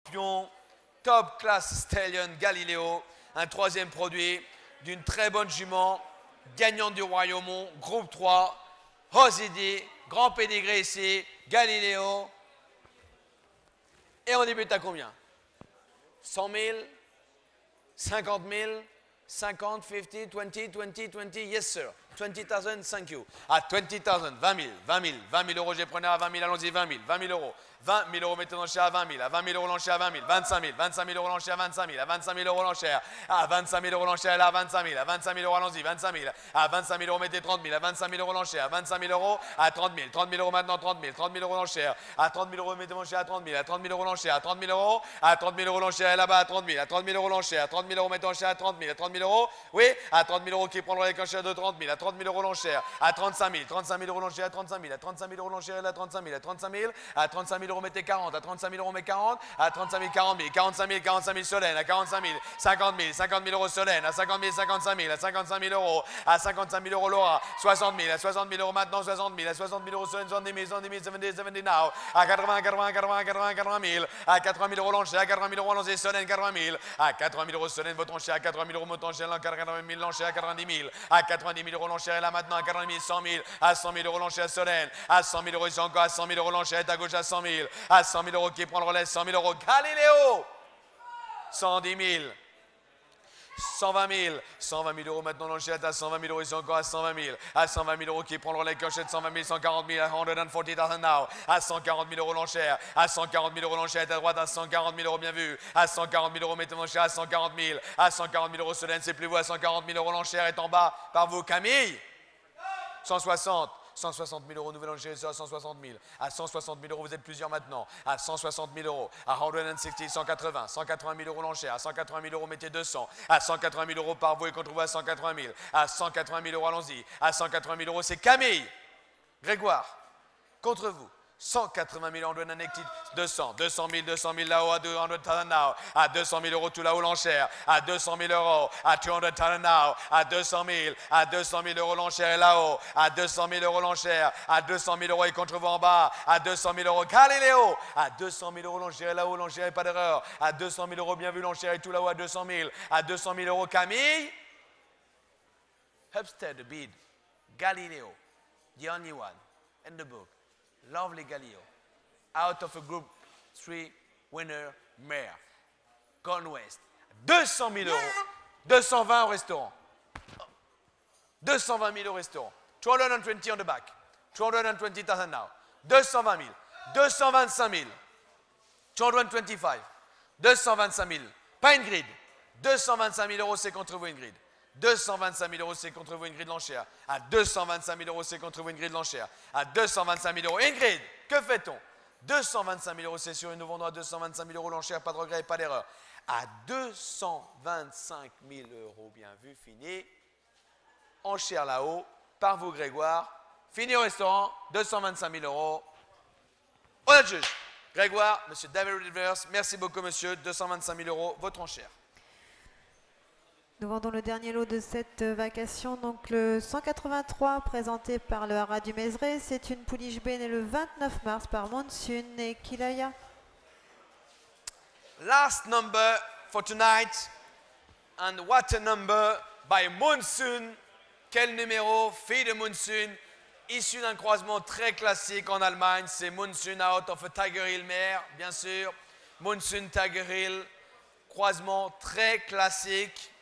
champion, top class stallion Galileo, un troisième produit d'une très bonne jument, gagnante du Royaumont, groupe 3, Rosidi, grand pédigré ici, Galileo. Et on débute à combien? 100 000, 50 000, 50, 50, 20, 20, 20, yes sir. 20,000, thank you. À 20,000, 20 000, 20 000, 20 000 euros, j'ai prenais à 20 000, allons-y, 20 000, 20 000 euros. 20 000 euros, mettez l'enchère à 20 000, à 20 000 euros l'enchère à 20 000, 25 000, 25 000 euros l'enchère à 25 000, à 25 000 euros l'enchère, à 25 000 euros l'enchère, là, à 25 000, à 25 000 euros, allons-y, 25 000, à 25 000 euros, mettez 30 000, à 25 000 euros l'enchère, à 25 000 euros, à 30 000, 30 000 euros maintenant, 30 000, 30 000 euros l'enchère, à 30 000 euros, mettez l'enchère à 30 000, à 30 000 euros l'enchère, à 30 000 euros, à 30 000 euros l'enchère, là-bas, à 30 000, à 30 000 euros l'enchère, à 30 000 euros, mettez l'enchère à 30 000, à 30 000 euros, oui, à 30 000 euros qui prendront les enchères de 30 000, à 30 000 euros l'enchère, à 35 000, 35 000 euros l'enchère, à 35 000, à 35 000 euros l'enchère, là, 35 000, à 35 000, à 35 000 euros, mettez 40, à 35 000 euros, mettez 40, à 35 000, 40 000, 45 000, 45 000 Solène, à 45 000, 50 000, 50 000 euros Solène, à 50 000, 55 000, à 55 000 euros, à 55 000 euros Laura, 60 000, à 60 000 euros maintenant, 60 000, à 60 000 euros Solène, 70 000, 70 000, 70, 70 now, à 80, 80, 80, 80, 80 000, à 80 000 euros l'enchère, à 80 000 euros lancé Solène, 80 000, à 80 000 euros Solène, votre enchère, à 80 000 euros votre enchère, à 80 000 l'enchère, à 90 000, à 90 000 euros l'enchère, et là maintenant, à 80 000, 100 000, à 100 000 euros l'enchère Solène, à 100 000 euros ici encore, à 100 000 euros l'enchère, à gauche à 100 000, à 100 000 euros qui prend le relais, 100 000 euros, Galileo, 110 000, 120 000, 120 000 euros maintenant l'enchère à 120 000 euros ici encore à 120 000, à 120 000 euros qui prend le relais clochette 120 000, 140 000, à 140 000 now, à 140 000 euros l'enchère, à 140 000 euros l'enchère à droite, à 140 000 euros bien vu, à 140 000 euros mettez l'enchère à 140 000, à 140 000 euros Solène c'est plus vous, à 140 000 euros l'enchère est en bas par vous Camille, 160 000 euros, nouvelle enchère à 160 000. À 160 000 euros, vous êtes plusieurs maintenant. À 160 000 euros. À 160, 180. 180 000 euros l'enchère. À 180 000 euros, mettez 200. À 180 000 euros par vous et contre vous à 180 000. À 180 000 euros, allons-y. À 180 000 euros, c'est Camille. Grégoire. Contre vous. 180 000 euros, 200 000 là-haut, à 200 000 now, à 200 000 euros tout là-haut l'enchère, à 200 000 euros, à 200 000 now, à 200 000 euros l'enchère là-haut, à 200 000 euros l'enchère, à 200 000 euros et contre vous en bas, à 200 000 euros Galileo, à 200 000 euros l'enchère là-haut, l'enchère et pas d'erreur, à 200 000 euros bien vu l'enchère et tout là-haut, à 200 000 euros Camille, Hubstead, the bid, Galileo, the only one in the book. Lovely Galileo, out of a group 3 winner mare, Gone West. 200 000 euros, 220 au restaurant, 220 000 au restaurant, 220 on the back, 220,000 now, 220 000, 225 000, 225, 225 000, pas une grid, 225 000 euros c'est contre vous une grid. 225 000 euros, c'est contre vous une grille de l'enchère. À 225 000 euros, c'est contre vous une grille de l'enchère. À 225 000 euros, Ingrid, que fait-on? 225 000 euros, c'est sûr, et nous vendons à 225 000 euros l'enchère, pas de regret, pas d'erreur. À 225 000 euros, bien vu, fini. Enchère là-haut, par vous, Grégoire. Fini au restaurant, 225 000 euros. On a le juge. Grégoire, monsieur David Rivers, merci beaucoup, monsieur. 225 000 euros, votre enchère. Nous vendons le dernier lot de cette vacation, donc le 183 présenté par le Haras du Mézeray. C'est une pouliche B née le 29 mars par Monsoon et Kilaya. Last number for tonight, and what a number by Monsoon. Quel numéro, fille de Monsoon, issue d'un croisement très classique en Allemagne. C'est Monsoon out of a Tiger Hill mare, bien sûr. Monsoon Tiger Hill, croisement très classique.